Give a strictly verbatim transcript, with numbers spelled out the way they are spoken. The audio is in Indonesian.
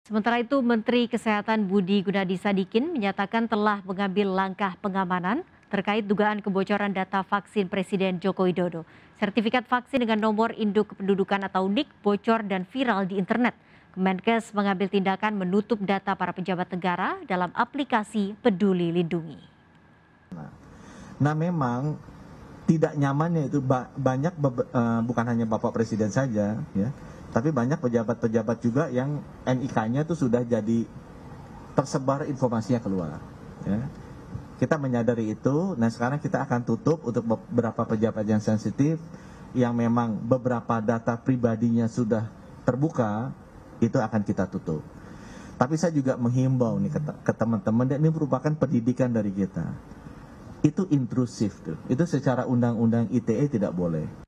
Sementara itu, Menteri Kesehatan Budi Gunadi Sadikin menyatakan telah mengambil langkah pengamanan terkait dugaan kebocoran data vaksin Presiden Joko Widodo. Sertifikat vaksin dengan nomor induk kependudukan atau N I K bocor dan viral di internet. Kemenkes mengambil tindakan menutup data para pejabat negara dalam aplikasi Peduli Lindungi. Nah, memang tidak nyamannya itu banyak, bukan hanya Bapak Presiden saja, ya, tapi banyak pejabat-pejabat juga yang N I K-nya itu sudah jadi tersebar informasinya keluar. Ya. Kita menyadari itu, nah sekarang kita akan tutup untuk beberapa pejabat yang sensitif, yang memang beberapa data pribadinya sudah terbuka, itu akan kita tutup. Tapi saya juga menghimbau nih ke teman-teman, dan ini merupakan pendidikan dari kita. Itu intrusif tuh, itu secara undang-undang I T E tidak boleh.